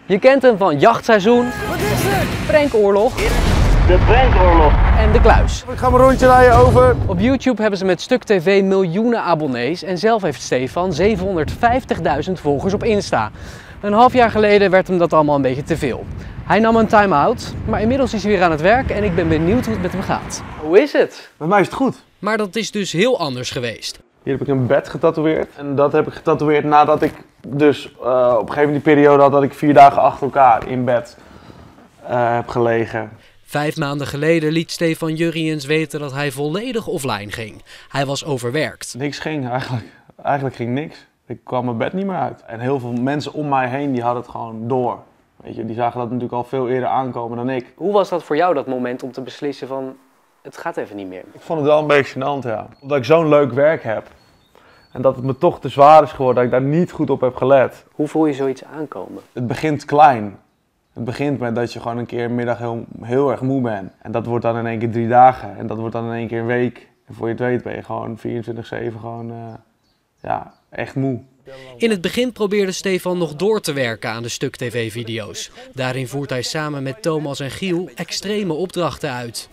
Je kent hem van Jachtseizoen, Wat is het? Prankoorlog De prankoorlog. en De Kluis. Ik ga mijn rondje rijden over. Op YouTube hebben ze met Stuk TV miljoenen abonnees en zelf heeft Stefan 750.000 volgers op Insta. Een half jaar geleden werd hem dat allemaal een beetje te veel. Hij nam een time-out, maar inmiddels is hij weer aan het werk en ik ben benieuwd hoe het met hem gaat. Hoe is het? Bij mij is het goed. Maar dat is dus heel anders geweest. Hier heb ik een bed getatoeëerd. En dat heb ik getatoeëerd nadat ik dus op een gegeven moment die periode had dat ik 4 dagen achter elkaar in bed heb gelegen. 5 maanden geleden liet Stefan Jurriëns weten dat hij volledig offline ging. Hij was overwerkt. Niks ging eigenlijk. Eigenlijk ging niks. Ik kwam mijn bed niet meer uit. En heel veel mensen om mij heen die hadden het gewoon door. Weet je, die zagen dat natuurlijk al veel eerder aankomen dan ik. Hoe was dat voor jou, dat moment om te beslissen van het gaat even niet meer? Ik vond het wel een beetje gênant, ja. Omdat ik zo'n leuk werk heb. En dat het me toch te zwaar is geworden, dat ik daar niet goed op heb gelet. Hoe voel je zoiets aankomen? Het begint klein. Het begint met dat je gewoon een keer een middag heel erg moe bent. En dat wordt dan in één keer 3 dagen. En dat wordt dan in één keer een week. En voor je het weet ben je gewoon 24/7 gewoon, ja, echt moe. In het begin probeerde Stefan nog door te werken aan de Stuk TV-video's. Daarin voert hij samen met Thomas en Giel extreme opdrachten uit.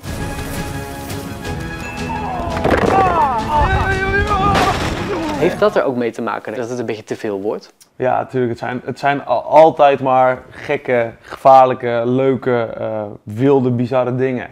Heeft dat er ook mee te maken dat het een beetje te veel wordt? Ja, natuurlijk. Het zijn altijd maar gekke, gevaarlijke, leuke, wilde, bizarre dingen.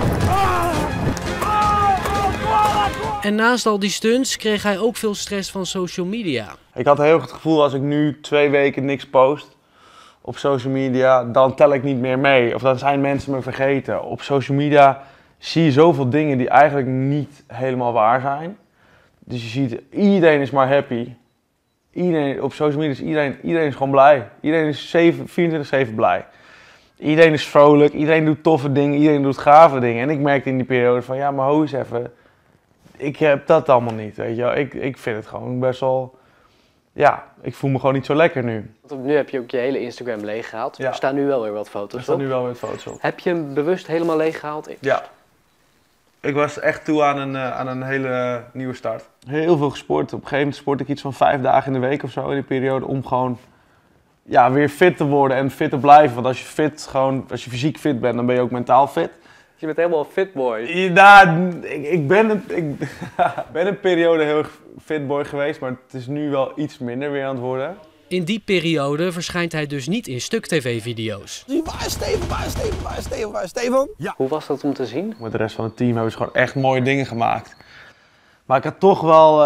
En naast al die stunts kreeg hij ook veel stress van social media. Ik had heel erg het gevoel als ik nu 2 weken niks post op social media, dan tel ik niet meer mee. Of dan zijn mensen me vergeten. Op social media zie je zoveel dingen die eigenlijk niet helemaal waar zijn. Dus je ziet, iedereen is maar happy. Iedereen, op social media is iedereen is gewoon blij. Iedereen is 24/7 blij. Iedereen is vrolijk, iedereen doet toffe dingen, iedereen doet gave dingen. En ik merkte in die periode van, ja, maar ho eens even. Ik heb dat allemaal niet, weet je wel. Ik vind het gewoon best wel, ja, ik voel me gewoon niet zo lekker nu. Want nu heb je ook je hele Instagram leeggehaald. Ja. Er staan nu wel weer wat foto's Er op. staat nu wel weer foto's op. Heb je hem bewust helemaal leeggehaald? Ja. Ik was echt toe aan een hele nieuwe start. Heel veel gesport. Op een gegeven moment sport ik iets van 5 dagen in de week of zo in die periode. Om gewoon, ja, weer fit te worden en fit te blijven. Want als je fysiek fit bent, dan ben je ook mentaal fit. Je bent helemaal een fit boy. Ja, ik ben een periode heel erg fit boy geweest. Maar het is nu wel iets minder weer aan het worden. In die periode verschijnt hij dus niet in Stuk TV-video's. Waar is Steven? Waar is Steven? Waar is Steven? Waar is Steven? Ja. Hoe was dat om te zien? Met de rest van het team hebben ze gewoon echt mooie dingen gemaakt. Maar ik had toch wel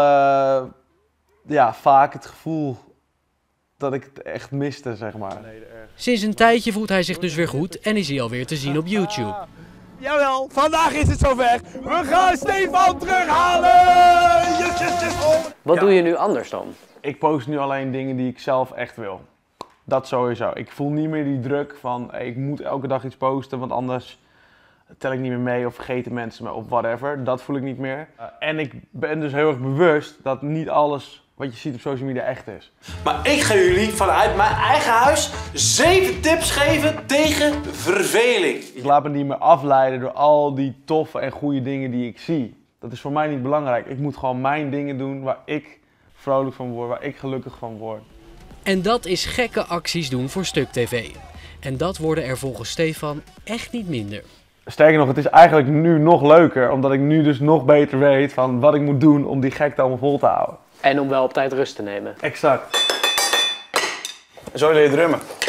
ja, vaak het gevoel dat ik het echt miste, zeg maar. Sinds een tijdje voelt hij zich dus weer goed en is hij alweer te zien op YouTube. Jawel, vandaag is het zover. We gaan Stefan terughalen! Yes, yes, yes. Oh. Wat doe je nu anders dan? Ik post nu alleen dingen die ik zelf echt wil. Dat sowieso. Ik voel niet meer die druk van hey, ik moet elke dag iets posten, want anders tel ik niet meer mee of vergeten mensen me of whatever. Dat voel ik niet meer. En ik ben dus heel erg bewust dat niet alles wat je ziet op social media echt is. Maar ik ga jullie vanuit mijn eigen huis 7 tips geven tegen verveling. Ik laat me niet meer afleiden door al die toffe en goede dingen die ik zie. Dat is voor mij niet belangrijk. Ik moet gewoon mijn dingen doen waar ik vrolijk van word, waar ik gelukkig van word. En dat is gekke acties doen voor Stuk TV. En dat worden er volgens Stefan echt niet minder. Sterker nog, het is eigenlijk nu nog leuker, omdat ik nu dus nog beter weet van wat ik moet doen om die gekte allemaal vol te houden. En om wel op tijd rust te nemen. Exact. Zo leer je drummen.